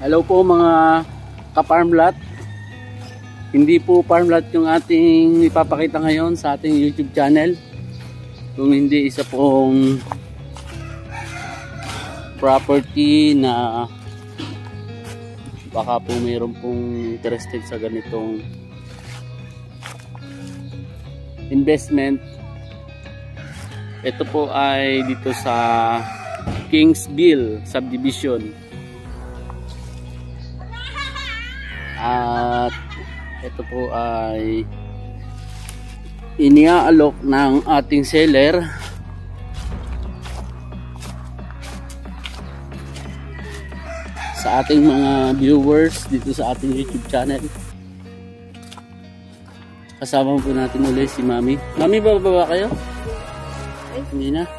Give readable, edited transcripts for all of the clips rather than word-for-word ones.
Hello po mga ka-farmlot. Hindi po farmlot yung ating ipapakita ngayon sa ating YouTube channel. Kung hindi isa pong property na baka po mayroon pong interested sa ganitong investment. Ito po ay dito sa Kingsville Subdivision. At ito po ay iniaalok ng ating seller sa ating mga viewers dito sa ating YouTube channel. Kasama po natin ulit si Mami. Mami, bababa kayo? Ay, hindi na.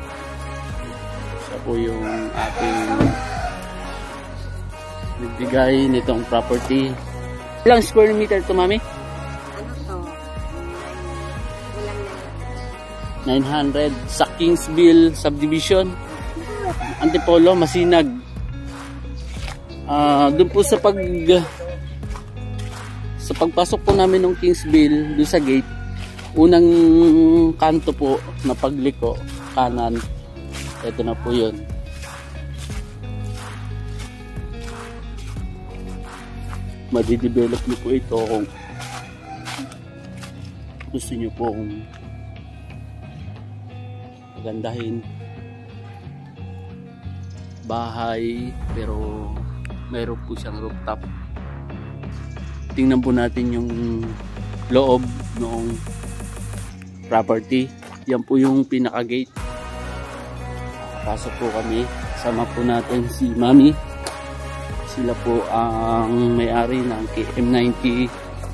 Siya po yung ating nagbigay nitong property. Ilang square meter to, Mami? Ano to? 900 sa Kingsville Subdivision. Antipolo, Masinag. Doon po sa pagpasok po namin ng Kingsville, doon sa gate, unang kanto po na pagliko, kanan. Ito na po yun. Madidevelop niyo po ito kung gusto niyo po kung magandahin bahay, pero mayroon po siyang rooftop. Tingnan po natin yung loob ng property. Yan po yung pinaka gate. Pasok po kami, kasama po natin si Mami. Sila po ang may-ari ng KM90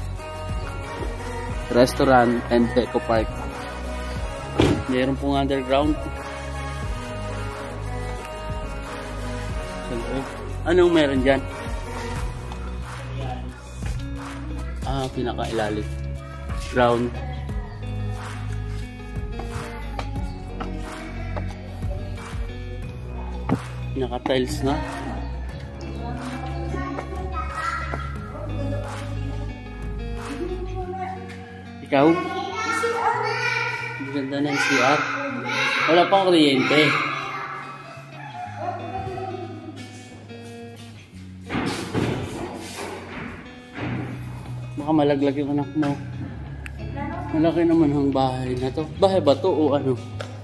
Restaurant and Deco Park. Meron pong underground. Anong meron dyan? Pinaka-ilalim. Ground. Pinaka-tiles na. Ikaw? Ang ganda ng CR. Wala pang kuryente. Baka malaglag yung anak mo. Malaki naman ang bahay na to. Bahay ba to o ano?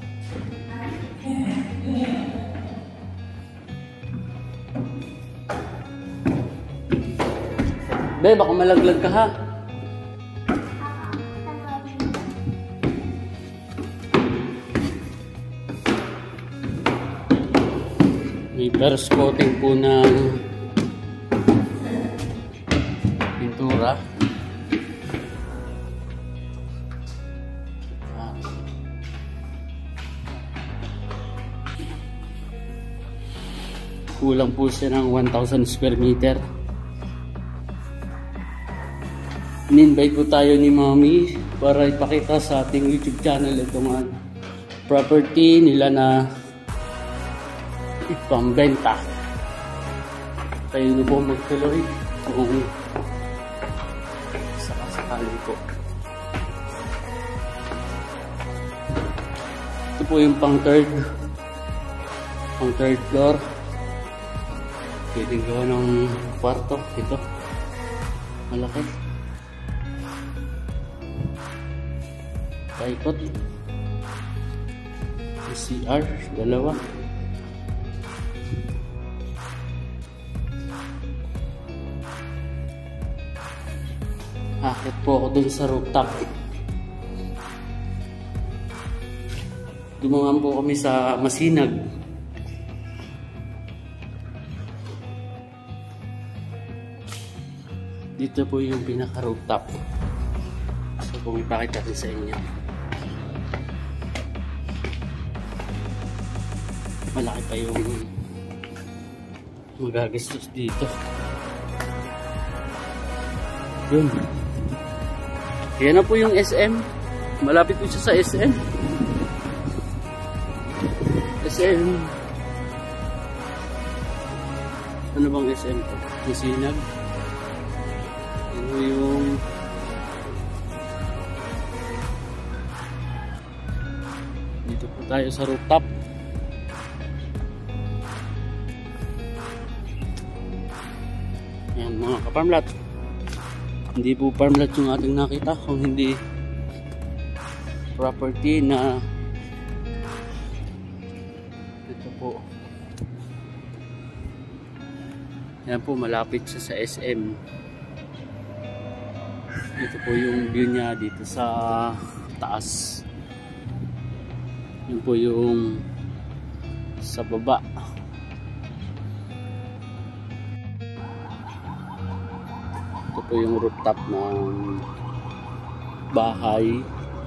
Be, baka malaglag ka ha. May first coating po ng pintura. Kulang po siya ng 1,000 square meter. In-invite po tayo ni Mami para ipakita sa ating YouTube channel itong property nila na ipambenta. Kayo na po magtuloy kung sakasakali po. Ito po yung pang third floor. Pwedeng gawa ng kwarto. Ito malaki. Paikot. CR dalawa. Akit po ako dun sa rooftop. Dumangan po kami sa Masinag. Dito po yung pinaka-rooftop. So kung ipakita ko sa inyo. Malaki pa yung magagastos dito. Yun. Yan na po yung SM. Malapit po siya sa SM. SM Ano bang SM to? Masinag. Ano yung dito po tayo sa rooftop. Yan mga ka-farmlat. Hindi po farmlat yung ating nakita, kung hindi property na ito po. Yan po, malapit siya sa SM. Ito po yung view niya dito sa taas. Yan po yung sa baba. Ito po yung rooftop ng bahay.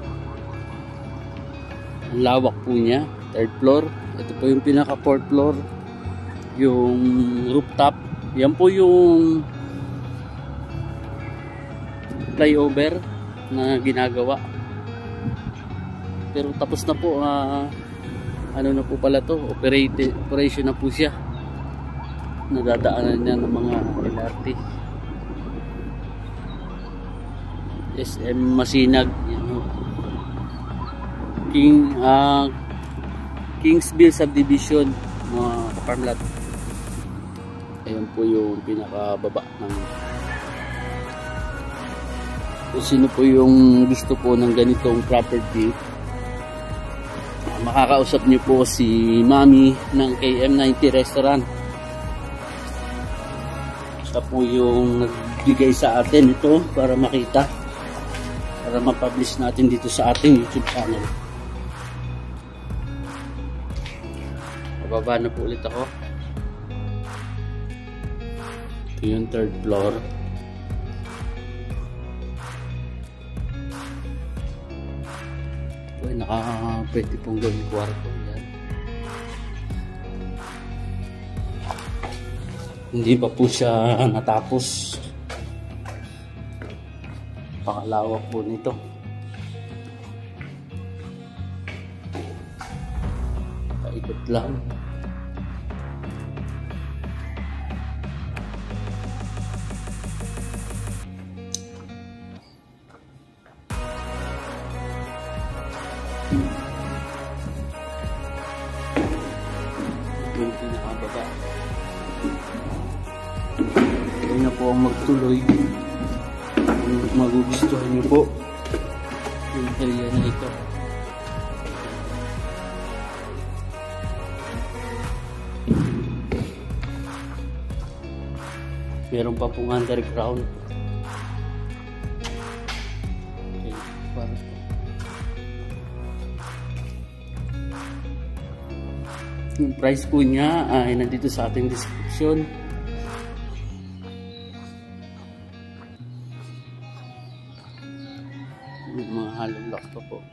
Ang lawak po niya, 3rd floor. Ito po yung pinaka 4th floor, yung rooftop. Yan po yung flyover na ginagawa. Pero tapos na po, ano na po pala to, operation na po siya. Nadadaanan niya ng mga LRT. SM Masinag, Kingsville Subdivision, mga ka-farmlat. Ayan po yung pinakababa ng, kung sino po yung gusto po ng ganitong property, makakausap niyo po si Mami ng KM90 Restaurant. Siya po yung nagbigay sa atin ito para makita, para ma-publish natin dito sa ating YouTube channel. Bababa na po ulit ako. Ito yung 3rd floor. Uy, pwede pong gawin kwarto. Yan. Hindi pa po siya natapos. Pakalawak po nito. Paikot lang. Yung pinakababa. Ito na po ang magtuloy. Kung magugustuhan niyo po yung area na ito. Meron pa pong underground. Okay, para po. Yung price po niya ay nandito sa ating description. Yung mga hollow blocks pa po.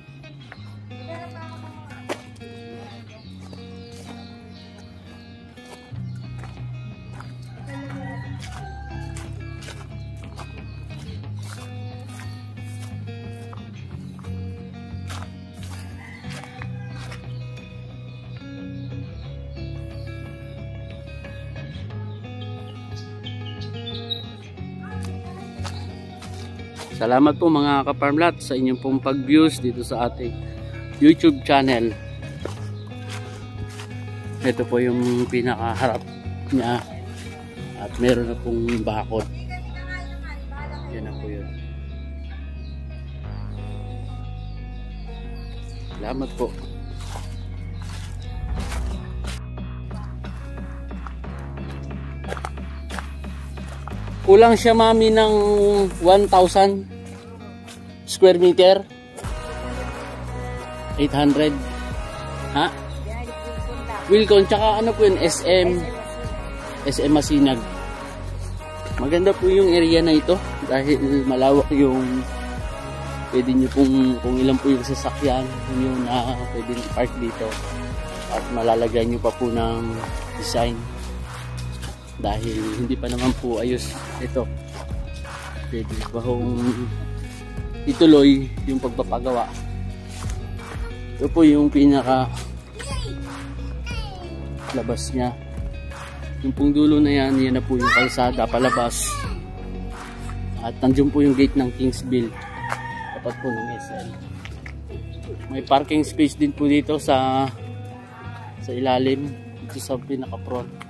Salamat po mga ka-farmlat sa inyong pong pag-views dito sa ating YouTube channel. Ito po yung pinakaharap niya at meron na pong bakod. Yan na po yun. Salamat po. Kulang siya mami ng 1,000 square meter. 800. Ha? Wilcon, tsaka ano po yun, SM Masinag. Maganda po yung area na ito dahil malawak yung pwede nyo pong, kung ilan po yung sasakyan yung na pwede park dito, at malalagyan nyo pa po ng design. Dahil hindi pa naman po ayos ito, pwede pa hong ituloy yung pagpapagawa. Ito po yung pinaka labas niya. Yung pong dulo na yan, yan na po yung kalsada palabas. At nandiyan po yung gate ng Kingsville. Tapat po ng SL. May parking space din po dito sa ilalim. Dito sa pinaka-front.